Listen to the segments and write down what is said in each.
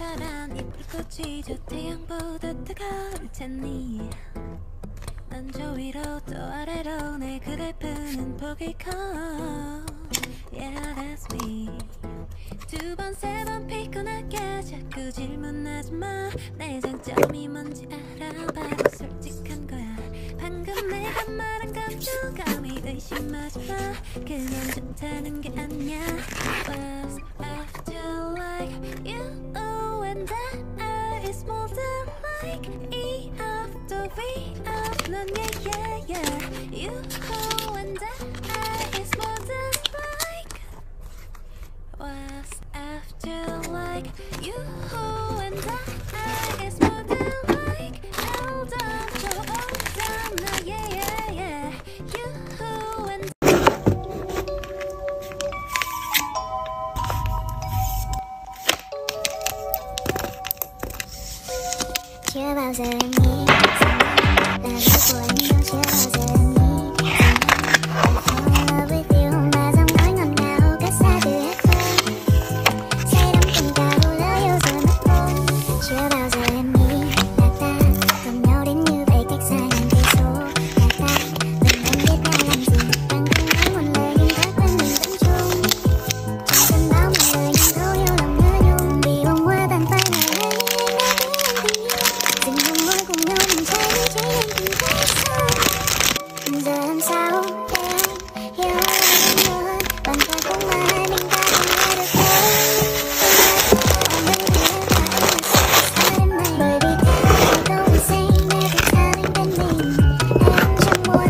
파란 이불꽃이 저 태양보다 뜨거울 테니 난 저 위로 또 아래로 내 그래프는 보기 커. Yeah, that's me. 두 번 세 번 피곤하게 자꾸 질문하지 마. 내 장점이 뭔지 알아봐도 솔직한 거야. 방금 내가 말한 감정감이 의심하지 마. 그건 좋다는 게 아니야. Was after like you and I is more than like E after V of 넌 yeah yeah yeah. You and I is more than like was after like you and I is more than like hold on so hold on now yeah yeah yeah. You and chưa bao giờ em nghĩ rằng là lỗi của anh đâu, chưa bao giờ em nghĩ rằng fall in love with you mà giọng nói ngọt ngào cất xa từ hết phone, say đắm tình cả đủ lỡ yêu rồi mất hồn. Chưa bao giờ em nghĩ là ta cầm nhau đến như vậy cách xa ngàn cây số, là ta vẫn không biết đã làm gì, đang không nói một lời nhưng thói quen mình vẫn chung. Chẳng cần báo một lời nhưng thấu hiểu lòng nhớ nhung, vì bông hoa tàn phai ngày nay nhưng anh đã biết em tình yêu. Dừng hôn môi cùng nhau mình cháy lên từng khắc sâu. Giờ làm sao để anh hiểu hơn nhiều hơn, bàn tay cũng mà hai mình ta không nghe được thôi. Anh đây thì em và anh là sao đêm này, bởi vì thế câu mình say mê từ xa bên bên mình. Em chẳng muốn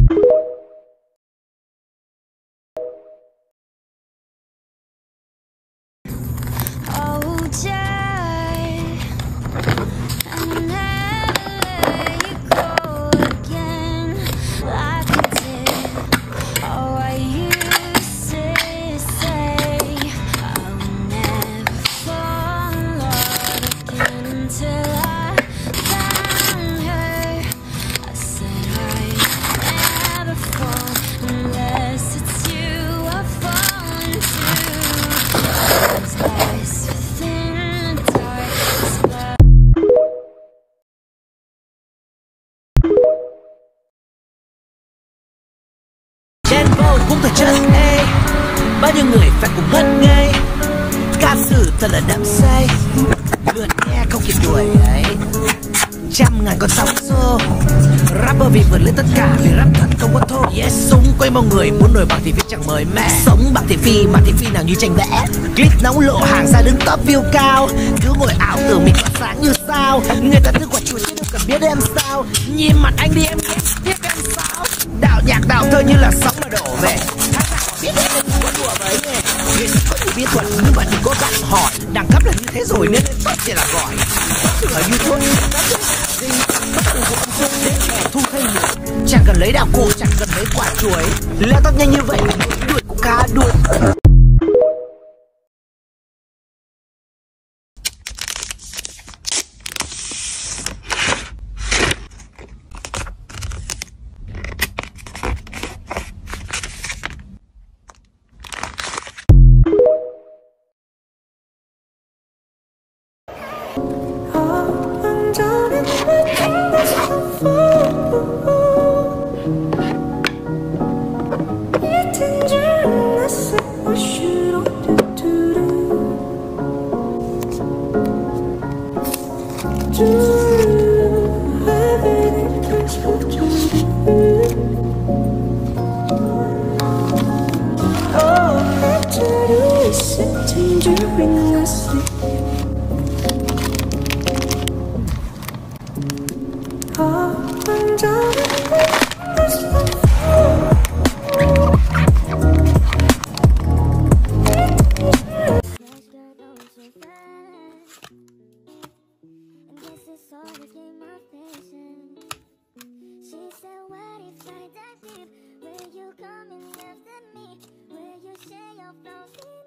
hold tight and never let you go again like I did. Oh, I used to say I'll never fall in love again until I found her. I said I never fall unless it's you I fall into. Those eyes within the darkest blood. Trên vô cũng thật chất ê, bao nhiêu người phải cùng ngất ngây, ca từ thật là đắm say, lượt nghe không kịp đuổi ấy. Trăm ngàn con sóng xô, rapper vì vượt lên tất cả, vì rap thật không có thô. Yes, xung quanh bao người muốn nổi bằng thì viết chẳng mới mẻ, sống bằng thị phi mà thị phi nào như tranh vẽ. Clip nóng lộ hàng ra đứng top view cao, cứ ngồi ảo tưởng mình tỏa sáng như sao. Người ta cứ quả chuột chứ đâu cần biết em sao, nhìn mặt anh đi em biết em sao. Đạo nhạc đạo thơ như là sóng mà đổ về, hát ra biết em đừng có đùa với nghề. Nghệ sĩ có đủ bí thuật nhưng mà đừng có gặng hỏi, đẳng cấp là như thế rồi nên lên top chỉ là gọi. Ở YouTube thu thay nhiều, chẳng cần lấy đạo cụ, chẳng cần lấy quả chuối, leo tóc nhanh như vậy đuổi cũng khá đuổi. Will you come and after me? Will you share your flaws?